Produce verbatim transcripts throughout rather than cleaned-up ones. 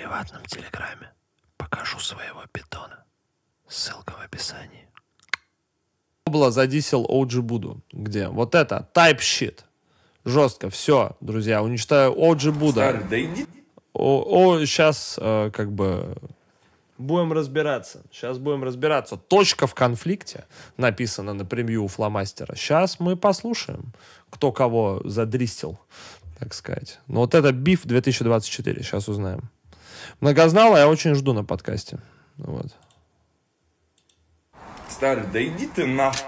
приватном телеграме покажу своего питона. Ссылка в описании. Было задисел о джи Buddha. Где? Вот это. Type shit. Жестко. Все, друзья. Уничтожаю о джи Buddha. О, о, сейчас э, как бы будем разбираться. Сейчас будем разбираться. Точка в конфликте написана на превью у фломастера. Сейчас мы послушаем, кто кого задристил, так сказать. Но вот это биф две тысячи двадцать четыре. Сейчас узнаем. Многознала я очень жду на подкасте. Вот. Старый, да иди ты нахуй.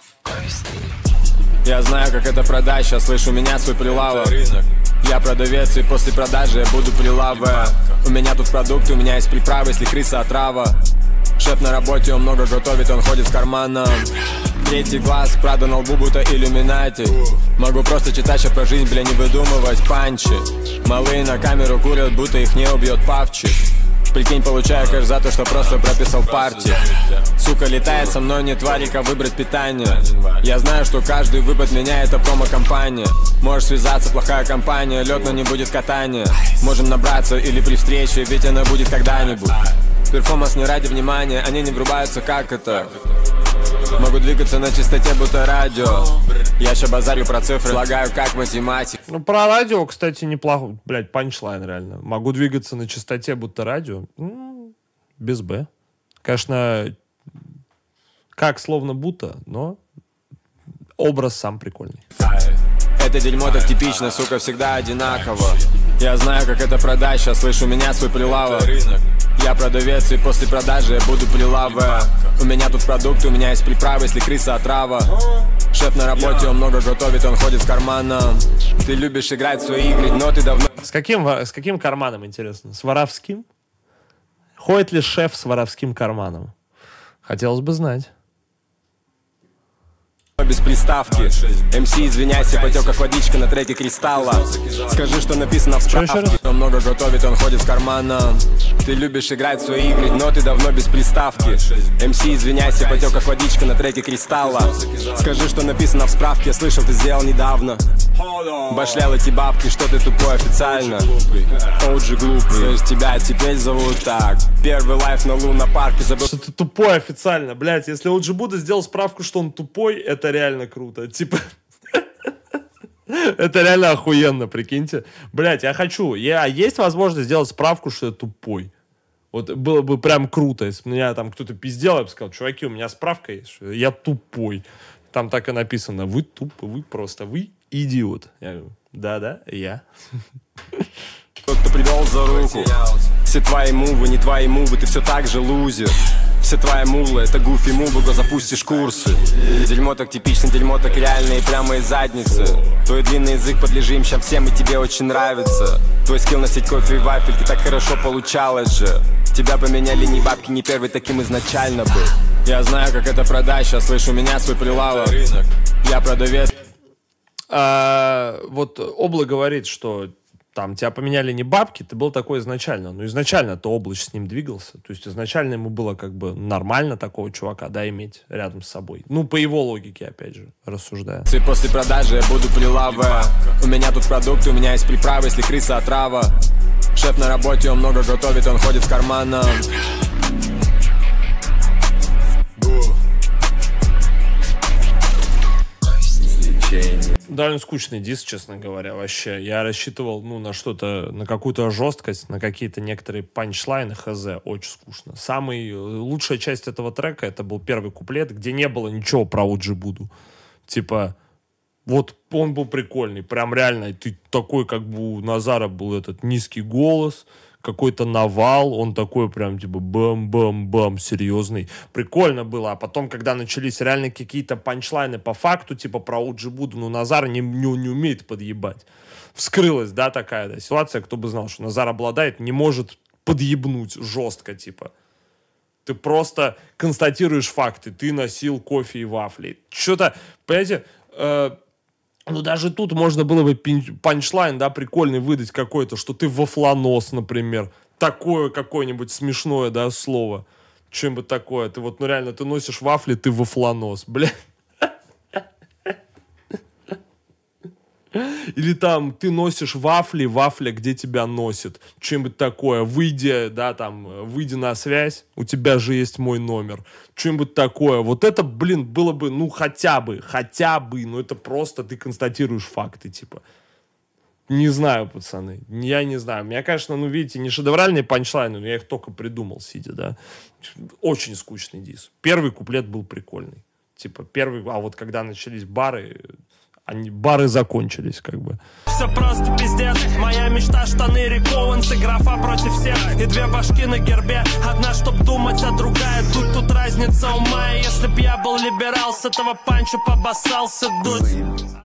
Я знаю, как это продать, сейчас слышу меня свой прилавок. Я продавец, и после продажи я буду прилавы. У меня тут продукты, у меня есть приправы, если крыса отрава. Шеф на работе, он много готовит, он ходит с карманом. Третий глаз, Прада на лбу, будто иллюминати. Могу просто читать сейчас про жизнь, бля, не выдумывать панчи. Малые на камеру курят, будто их не убьет павчик. Прикинь, получаю кэш за то, что просто прописал партии. Сука летает со мной, не тварика, выбрать питание. Я знаю, что каждый выпад меня это промо-компания. Можешь связаться, плохая компания, лед, но не будет катания. Можем набраться или при встрече, ведь она будет когда-нибудь. Перформанс не ради внимания, они не врубаются, как это. Могу двигаться на чистоте, будто радио. Я ща базарю про цифры, слагаю как математик. Ну, про радио, кстати, неплохо. Блять, панчлайн реально. Могу двигаться на частоте, будто радио. М-м, без Б. Конечно, как словно будто, но образ сам прикольный. Это дерьмо так типично, сука, всегда одинаково. Я знаю, как это продать, сейчас слышу меня свой прилавок. Я продавец, и после продажи я буду прилавы. У меня тут продукты, у меня есть приправы, если крыса отрава. Шеф на работе, он много готовит, он ходит с карманом. Ты любишь играть в свои игры, но ты давно... С каким, с каким карманом, интересно? С воровским? Ходит ли шеф с воровским карманом? Хотелось бы знать. Без приставки. эм си, извиняйся, потек как водичка на треке Кристалла. Скажи, что написано в справке. Он много готовит, он ходит с карманом. Ты любишь играть в свои игры, но ты давно без приставки. эм си, извиняйся, потек как водичка на треке Кристалла. Скажи, что написано в справке, я слышал, ты сделал недавно. Башлял эти бабки, что ты тупой официально. о джи глупый, слышь, тебя теперь зовут так. Первый лайф на лунопарке забыл. Что ты тупой официально, блять. Если о джи Buddha сделал справку, что он тупой, это реально круто. Типа... Это реально охуенно, прикиньте. Блять, я хочу. Я... Есть возможность сделать справку, что я тупой. Вот было бы прям круто, если меня там кто-то пиздел, я бы сказал, чуваки, у меня справка есть, что я тупой. Там так и написано, вы тупо, вы просто, вы идиот. Я говорю, да-да, я. Тот, кто привел за руку. Все твои мувы, не твои мувы, ты все так же лузер. Все твои мулы, это гуфи мувы, го запустишь курсы. Дерьмо так типично, дерьмо так реально и прямо из задницы. Твой длинный язык подлежим ща всем, и тебе очень нравится. Твой скилл носить кофе и вафель, ты так хорошо получалось же. Тебя поменяли не бабки, не первый таким изначально был. Я знаю, как это продать, сейчас слышу меня свой прилавок. Я продавец. А, вот Обла говорит, что там тебя поменяли не бабки, ты был такой изначально. Ну, изначально-то Облач с ним двигался. То есть изначально ему было как бы нормально такого чувака, да, иметь рядом с собой. Ну, по его логике, опять же, рассуждая. И после продажи я буду прилавы. У меня тут продукты, у меня есть приправы, если крыса отрава. Шеф на работе, он много готовит, он ходит с карманом. Довольно скучный диск, честно говоря, вообще. Я рассчитывал, ну, на что-то, на какую-то жесткость, на какие-то некоторые панчлайны, хз, очень скучно. Самый, лучшая часть этого трека, это был первый куплет, где не было ничего про о джи Buddha. Типа, вот он был прикольный, прям реально, ты такой, как бы у Назара был этот низкий голос, какой-то навал, он такой прям типа бам-бам-бам, серьезный. Прикольно было. А потом, когда начались реально какие-то панчлайны по факту, типа про о джи Buddha, ну, Назар не, не, не умеет подъебать. Вскрылась, да, такая да, ситуация, кто бы знал, что Назар обладает, не может подъебнуть жестко, типа. Ты просто констатируешь факты. Ты носил кофе и вафли. Что-то, понимаете, э, ну, даже тут можно было бы панчлайн, да, прикольный выдать какой-то, что ты вафлонос, например. Такое какое-нибудь смешное, да, слово. Чем-нибудь такое. Ты вот, ну, реально, ты носишь вафли, ты вафлонос, бля. Или там ты носишь вафли, вафля где тебя носит. Что-нибудь такое. Выйди, да, там, выйди на связь, у тебя же есть мой номер. Что-нибудь такое. Вот это, блин, было бы, ну, хотя бы, хотя бы, ну, это просто ты констатируешь факты, типа. Не знаю, пацаны, я не знаю. Меня, конечно, ну, видите, не шедевральные панчлайны, но я их только придумал, сидя, да. Очень скучный дис. Первый куплет был прикольный. Типа, первый, а вот когда начались бары, они, бары закончились, как бы. Все просто пиздец, моя мечта, штаны рекованцы, графа против всех и две башки на гербе. Одна, чтоб думать, а другая тут, тут разница ума. И если б я был либерал, с этого панча побоссался дуть.